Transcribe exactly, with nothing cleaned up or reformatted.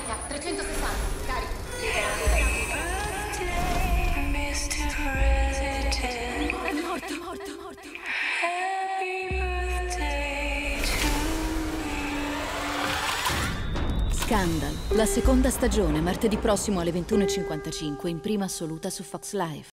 carica, trecentosessanta, carica. È morto, è morto, è morto. Scandal, la seconda stagione, martedì prossimo alle ventuno e cinquantacinque in prima assoluta su Fox Live.